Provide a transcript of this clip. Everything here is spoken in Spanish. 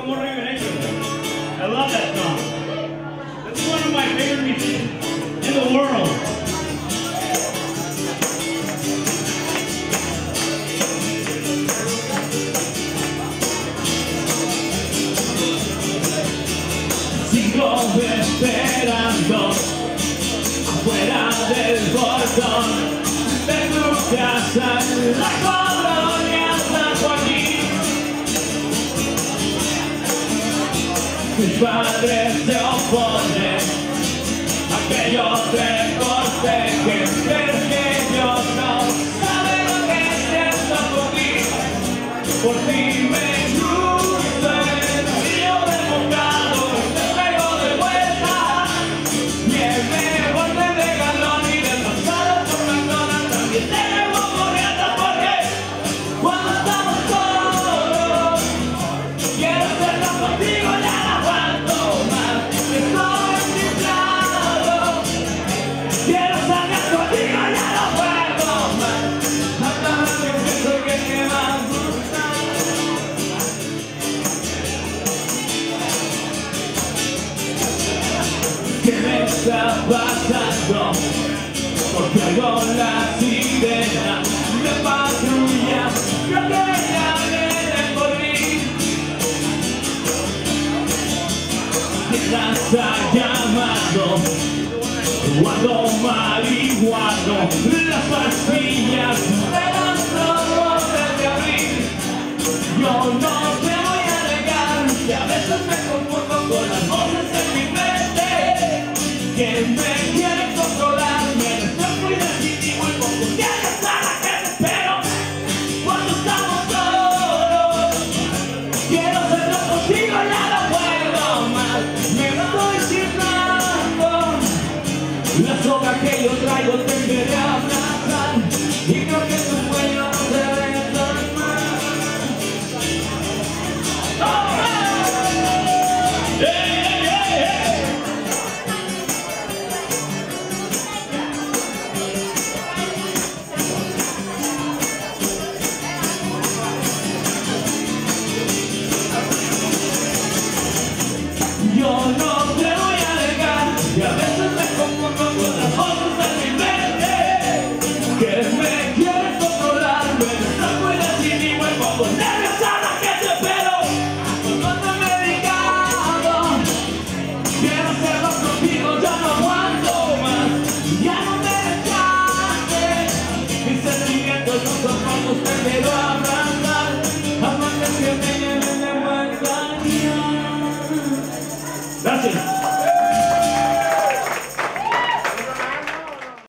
como Rivereño. I love that song. That's one of my favorite musicians in the world. Sigo esperando afuera del portón de tu casa, la colonia San Joaquín. Tus padres se oponen a que yo te corteje, pero que ellos no saben lo que siento por ti me gusta el río del bocado. ¿Qué me está pasando? Porque oigo la sirena de patrulla, creo que ya viene por mí. ¿Quién está llamando? Cuando marihuano, las pastillas de los ojos de abril. Yo no te voy a negar que a veces me confundo con las voces en mi mente que me quieren controlar, me reflejo y legítimo y pongo diarios a la que te espero cuando estamos solos. Quiero hacerlo contigo, ya no puedo más, me estoy cifrando. La soga que yo traigo te quería abrazar y creo que tu cuello no se ve tan mal. ¡Oh! Yo no te voy a negar que a veces me confundo con las voces en mi mente que me quieren controlar, me destrozo y decidimos y pongo nervios a la que te espero cuando te he medicado. Quiero hacerlo contigo, ya no aguanto más, ya no me desgastes. Mis sentimientos no son pocos, te quiero abrazar, amantes que me lleven de vuelta. Gracias.